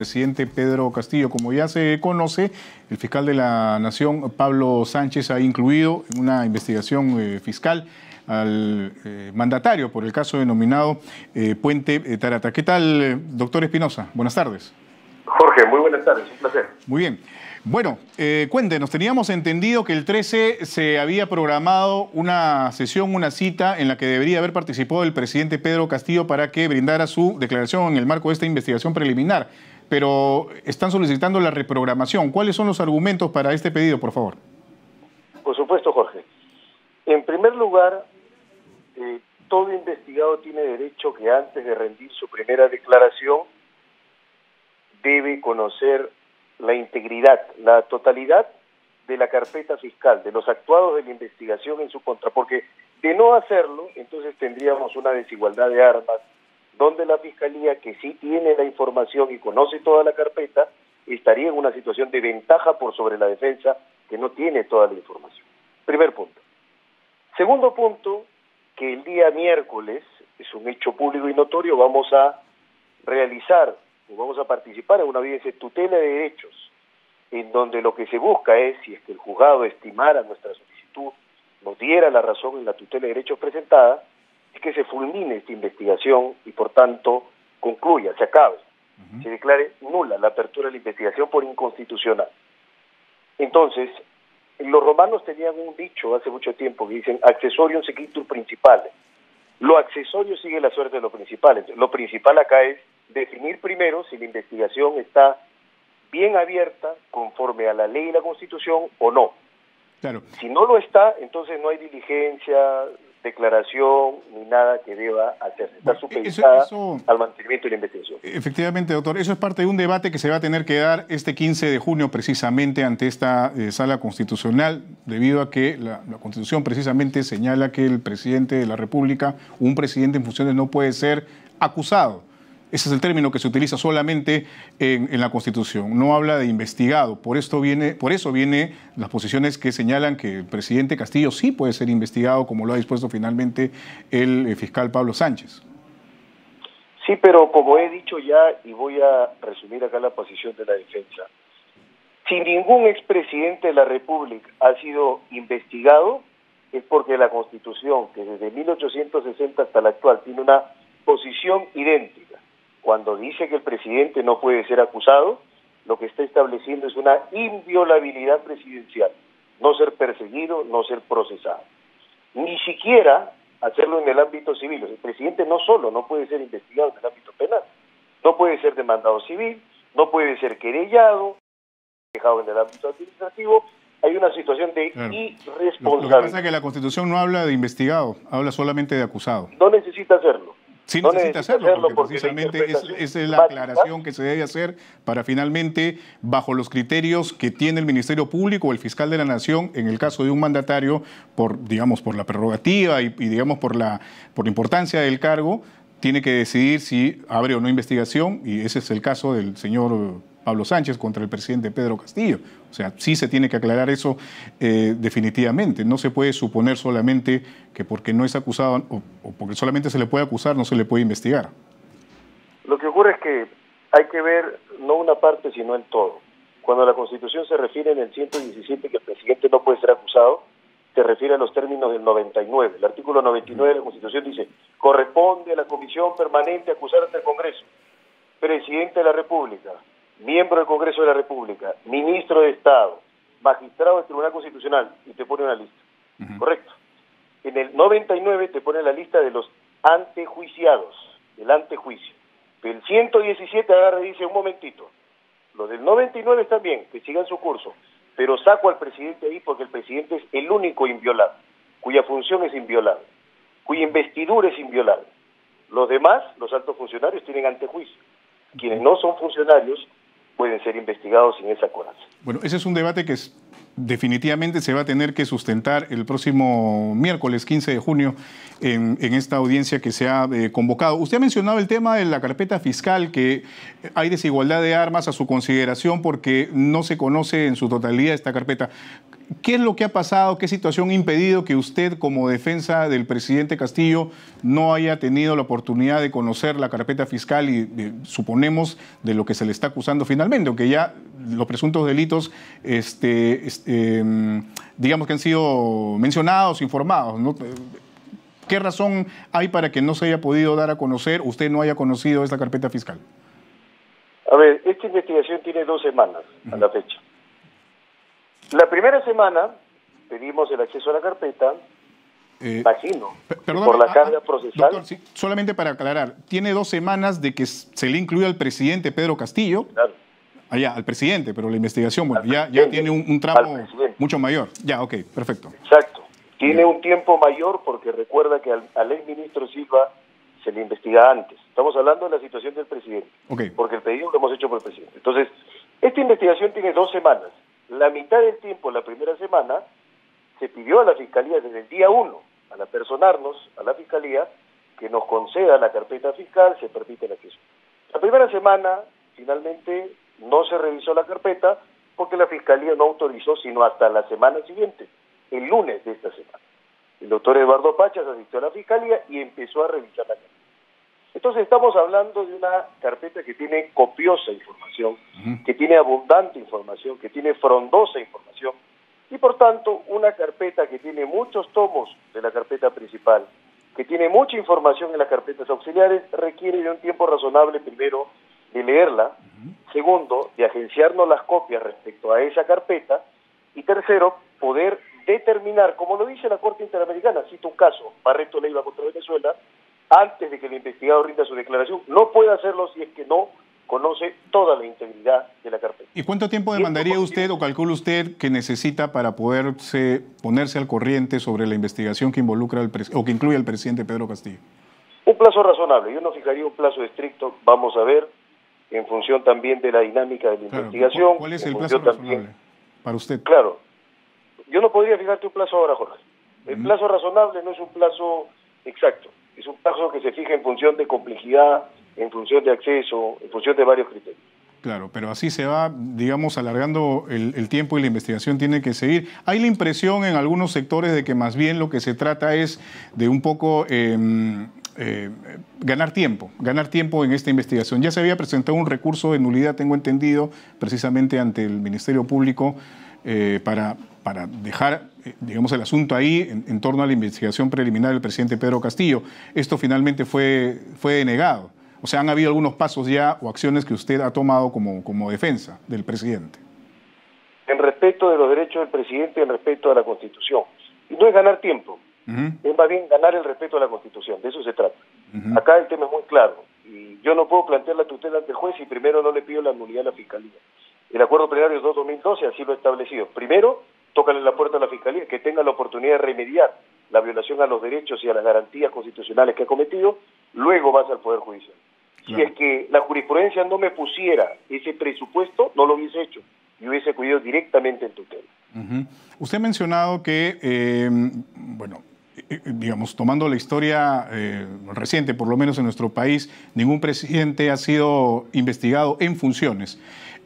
Presidente Pedro Castillo. Como ya se conoce, el fiscal de la Nación, Pablo Sánchez, ha incluido en una investigación fiscal al mandatario por el caso denominado Puente Tarata. ¿Qué tal, doctor Espinosa? Buenas tardes. Jorge, muy buenas tardes, un placer. Muy bien. Bueno, cuéntenos, teníamos entendido que el 13 se había programado una sesión, una cita en la que debería haber participado el presidente Pedro Castillo para que brindara su declaración en el marco de esta investigación preliminar, pero están solicitando la reprogramación. ¿Cuáles son los argumentos para este pedido, por favor? Por supuesto, Jorge. En primer lugar, todo investigado tiene derecho que antes de rendir su primera declaración debe conocer la integridad, la totalidad de la carpeta fiscal, de los actuados de la investigación en su contra, porque de no hacerlo, entonces tendríamos una desigualdad de armas, donde la Fiscalía, que sí tiene la información y conoce toda la carpeta, estaría en una situación de ventaja por sobre la defensa, que no tiene toda la información. Primer punto. Segundo punto, que el día miércoles, es un hecho público y notorio, vamos a realizar o vamos a participar en una audiencia de tutela de derechos, en donde lo que se busca es, si es que el juzgado estimara nuestra solicitud, nos diera la razón en la tutela de derechos presentada, es que se fulmine esta investigación y por tanto concluya, se acabe, se declare nula la apertura de la investigación por inconstitucional. Entonces, los romanos tenían un dicho hace mucho tiempo que dicen accessorium sequitur principale. Lo accesorio sigue la suerte de lo principal. Entonces, lo principal acá es definir primero si la investigación está bien abierta, conforme a la ley y la Constitución o no. Claro. Si no lo está, entonces no hay diligencia, declaración, ni nada que deba hacerse. Está supeditada al mantenimiento de la investigación. Efectivamente, doctor, eso es parte de un debate que se va a tener que dar este 15 de junio precisamente ante esta sala constitucional, debido a que la Constitución precisamente señala que el presidente de la República, un presidente en funciones, no puede ser acusado. Ese es el término que se utiliza solamente en la Constitución. No habla de investigado. Por eso viene las posiciones que señalan que el presidente Castillo sí puede ser investigado, como lo ha dispuesto finalmente el fiscal Pablo Sánchez. Sí, pero como he dicho ya, y voy a resumir acá la posición de la defensa, si ningún expresidente de la República ha sido investigado, es porque la Constitución, que desde 1860 hasta la actual tiene una posición idéntica. Cuando dice que el presidente no puede ser acusado, lo que está estableciendo es una inviolabilidad presidencial, no ser perseguido, no ser procesado. Ni siquiera hacerlo en el ámbito civil. El presidente no solo no puede ser investigado en el ámbito penal, no puede ser demandado civil, no puede ser querellado, dejado en el ámbito administrativo. Hay una situación de irresponsabilidad. Lo que pasa es que la Constitución no habla de investigado, habla solamente de acusado. No necesita hacerlo. Sí necesita hacerlo, porque precisamente es la aclaración que se debe hacer para finalmente, bajo los criterios que tiene el Ministerio Público o el fiscal de la Nación, en el caso de un mandatario, por la prerrogativa y digamos por la importancia del cargo, tiene que decidir si abre o no investigación, y ese es el caso del señor Pablo Sánchez contra el presidente Pedro Castillo. O sea, sí se tiene que aclarar eso definitivamente. No se puede suponer solamente que porque no es acusado o porque solamente se le puede acusar, no se le puede investigar. Lo que ocurre es que hay que ver no una parte, sino el todo. Cuando la Constitución se refiere en el 117 que el presidente no puede ser acusado, se refiere a los términos del 99. El artículo 99 de la Constitución dice: corresponde a la Comisión Permanente acusar ante el Congreso, presidente de la República, miembro del Congreso de la República, ministro de Estado, magistrado del Tribunal Constitucional, y te pone una lista. ¿Correcto? En el 99 te pone la lista de los antejuiciados, el antejuicio. El 117 agarra y dice: un momentito, los del 99 están bien, que sigan su curso, pero saco al presidente ahí porque el presidente es el único inviolable, cuya función es inviolable, cuya investidura es inviolable. Los demás, los altos funcionarios, tienen antejuicio. Quienes no son funcionarios pueden ser investigados sin esa coraza. Bueno, ese es un debate que definitivamente se va a tener que sustentar el próximo miércoles 15 de junio en esta audiencia que se ha convocado. Usted ha mencionado el tema de la carpeta fiscal, que hay desigualdad de armas a su consideración porque no se conoce en su totalidad esta carpeta. ¿Qué es lo que ha pasado? ¿Qué situación ha impedido que usted, como defensa del presidente Castillo, no haya tenido la oportunidad de conocer la carpeta fiscal y suponemos de lo que se le está acusando finalmente? Aunque ya los presuntos delitos, digamos que han sido mencionados, informados, ¿no? ¿Qué razón hay para que no se haya podido dar a conocer, usted no haya conocido esta carpeta fiscal? A ver, esta investigación tiene 2 semanas a la fecha. La primera semana pedimos el acceso a la carpeta, imagino, por la carga procesal. Doctor, sí, solamente para aclarar, tiene 2 semanas de que se le incluye al presidente Pedro Castillo. Claro. Allá, al presidente, pero la investigación, bueno, ya tiene un tramo mucho mayor. Ya, ok, perfecto. Exacto. Tiene un tiempo mayor porque recuerda que al exministro Silva se le investiga antes. Estamos hablando de la situación del presidente, porque el pedido lo hemos hecho por el presidente. Entonces, esta investigación tiene 2 semanas. La mitad del tiempo, la primera semana, se pidió a la Fiscalía desde el día 1, al apersonarnos a la Fiscalía, que nos conceda la carpeta fiscal, se permite el acceso. La primera semana, finalmente, no se revisó la carpeta porque la Fiscalía no autorizó sino hasta la semana siguiente, el lunes de esta semana. El doctor Eduardo Pachas asistió a la Fiscalía y empezó a revisar la carpeta. Entonces estamos hablando de una carpeta que tiene copiosa información, que tiene abundante información, que tiene frondosa información, y por tanto una carpeta que tiene muchos tomos de la carpeta principal, que tiene mucha información en las carpetas auxiliares, requiere de un tiempo razonable, primero, de leerla, segundo, de agenciarnos las copias respecto a esa carpeta, y tercero, poder determinar, como lo dice la Corte Interamericana, cito un caso, Barreto Leiva contra Venezuela, antes de que el investigado rinda su declaración, no puede hacerlo si es que no conoce toda la integridad de la carpeta. ¿Y cuánto tiempo demandaría usted o calcula usted que necesita para ponerse al corriente sobre la investigación que involucra o que incluye al presidente Pedro Castillo? Un plazo razonable. Yo no fijaría un plazo estricto. Vamos a ver, en función también de la dinámica de la investigación. ¿Cuál es el plazo razonable para usted? Claro. Yo no podría fijarte un plazo ahora, Jorge. El plazo razonable no es un plazo exacto. Es un plazo que se fija en función de complejidad, en función de acceso, en función de varios criterios. Claro, pero así se va, digamos, alargando el tiempo y la investigación tiene que seguir. Hay la impresión en algunos sectores de que más bien lo que se trata es de un poco ganar tiempo en esta investigación. Ya se había presentado un recurso de nulidad, tengo entendido, precisamente ante el Ministerio Público para dejar, digamos, el asunto ahí en torno a la investigación preliminar del presidente Pedro Castillo. Esto finalmente fue denegado. O sea, han habido algunos pasos ya o acciones que usted ha tomado como defensa del presidente. En respeto de los derechos del presidente, en respeto a la Constitución. Y no es ganar tiempo, es más bien ganar el respeto a la Constitución, de eso se trata. Acá el tema es muy claro, y yo no puedo plantear la tutela ante el juez si primero no le pido la nulidad a la Fiscalía. El Acuerdo Plenario 2-2012 así lo ha establecido. Primero, tócale la puerta a la Fiscalía, que tenga la oportunidad de remediar la violación a los derechos y a las garantías constitucionales que ha cometido, luego vas al Poder Judicial. Claro. Si es que la jurisprudencia no me pusiera ese presupuesto, no lo hubiese hecho y hubiese acudido directamente en tutela. Usted ha mencionado que, digamos, tomando la historia reciente, por lo menos en nuestro país, ningún presidente ha sido investigado en funciones.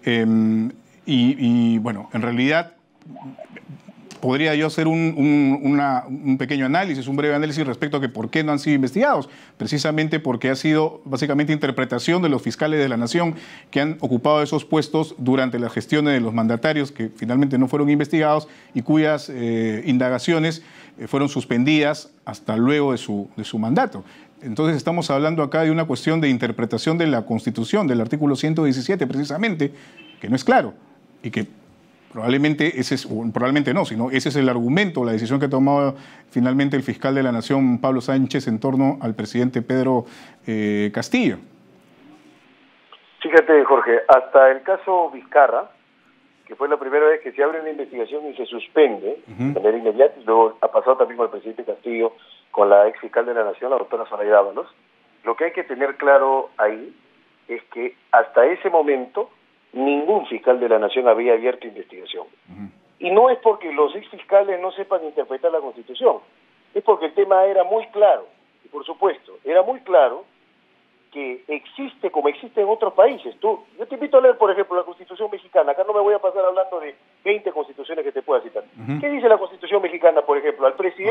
Bueno, en realidad podría yo hacer un pequeño análisis, un breve análisis respecto a que por qué no han sido investigados. Precisamente porque ha sido básicamente interpretación de los fiscales de la nación que han ocupado esos puestos durante las gestiones de los mandatarios que finalmente no fueron investigados y cuyas indagaciones fueron suspendidas hasta luego de su mandato. Entonces estamos hablando acá de una cuestión de interpretación de la Constitución, del artículo 117 precisamente, que no es claro y que probablemente probablemente no, sino ese es el argumento, la decisión que ha tomado finalmente el fiscal de la Nación, Pablo Sánchez, en torno al presidente Pedro Castillo. Fíjate, Jorge, hasta el caso Vizcarra, que fue la primera vez que se abre una investigación y se suspende de manera inmediata, y luego ha pasado también con el presidente Castillo, con la ex fiscal de la Nación, la doctora Soraya Dávalos. Lo que hay que tener claro ahí es que hasta ese momento ningún fiscal de la Nación había abierto investigación. Y no es porque los ex fiscales no sepan interpretar la Constitución, es porque el tema era muy claro. Y por supuesto, era muy claro que existe como existe en otros países. Yo te invito a leer, por ejemplo, la Constitución mexicana. Acá no me voy a pasar hablando de 20 constituciones que te pueda citar.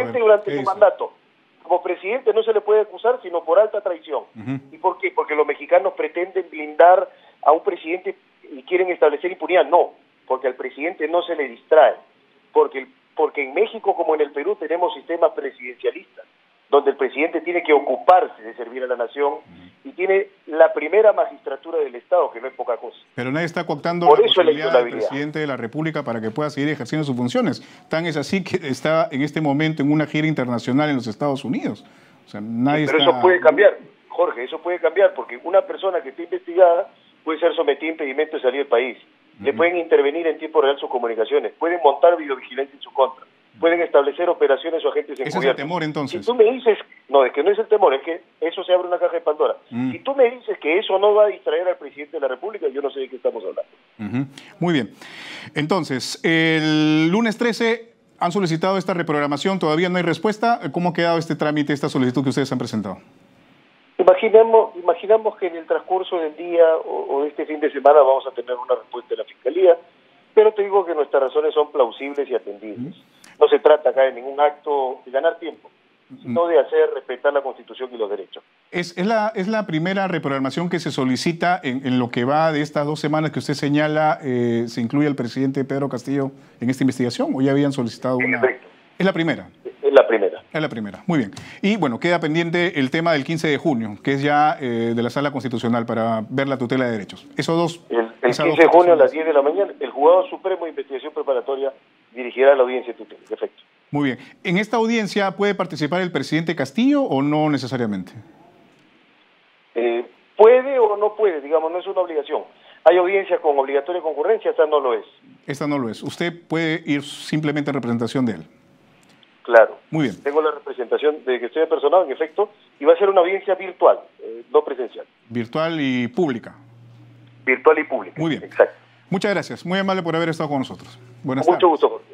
presidente durante su mandato. Como presidente no se le puede acusar sino por alta traición. ¿Y por qué? Porque los mexicanos pretenden blindar a un presidente y quieren establecer impunidad. No, porque al presidente no se le distrae. Porque en México como en el Perú tenemos sistemas presidencialistas, donde el presidente tiene que ocuparse de servir a la nación y tiene la primera magistratura del Estado, que no es poca cosa. Pero nadie está cooptando la posibilidad del presidente de la República para que pueda seguir ejerciendo sus funciones. Tan es así que está en este momento en una gira internacional en los Estados Unidos. O sea, nadie Pero eso puede cambiar, Jorge, eso puede cambiar, porque una persona que esté investigada puede ser sometida a impedimento de salir del país. Le pueden intervenir en tiempo real sus comunicaciones, pueden montar videovigilancia en su contra, pueden establecer operaciones o agentes encubiertos. ¿Ese es el temor, entonces? Si tú me dices, no, es que no es el temor, es que eso se abre una caja de Pandora. Si tú me dices que eso no va a distraer al presidente de la República, yo no sé de qué estamos hablando. Muy bien. Entonces, el lunes 13 han solicitado esta reprogramación, todavía no hay respuesta. ¿Cómo ha quedado este trámite, esta solicitud que ustedes han presentado? Imaginamos que en el transcurso del día o de este fin de semana vamos a tener una respuesta de la Fiscalía, pero te digo que nuestras razones son plausibles y atendibles. No se trata acá de ningún acto de ganar tiempo, sino de hacer respetar la Constitución y los derechos. ¿Es la primera reprogramación que se solicita en lo que va de estas 2 semanas que usted señala, se incluye al presidente Pedro Castillo en esta investigación, o ya habían solicitado una? ¿Es la primera? Es la primera. Es la primera, muy bien. Y bueno, queda pendiente el tema del 15 de junio, que es ya de la Sala Constitucional para ver la tutela de derechos. Esos dos. El 15 de junio a las 10 de la mañana, el Juzgado Supremo de Investigación Preparatoria dirigirá la audiencia de tutela. Perfecto. Muy bien. ¿En esta audiencia puede participar el presidente Castillo o no necesariamente? Puede o no puede, digamos, no es una obligación. Hay audiencias con obligatoria concurrencia, esta no lo es. Esta no lo es. Usted puede ir simplemente en representación de él. Claro. Muy bien. Tengo la representación de que estoy apersonado, en efecto, y va a ser una audiencia virtual, no presencial. Virtual y pública. Virtual y pública. Muy bien. Exacto. Muchas gracias. Muy amable por haber estado con nosotros. Buenas tardes. Mucho gusto.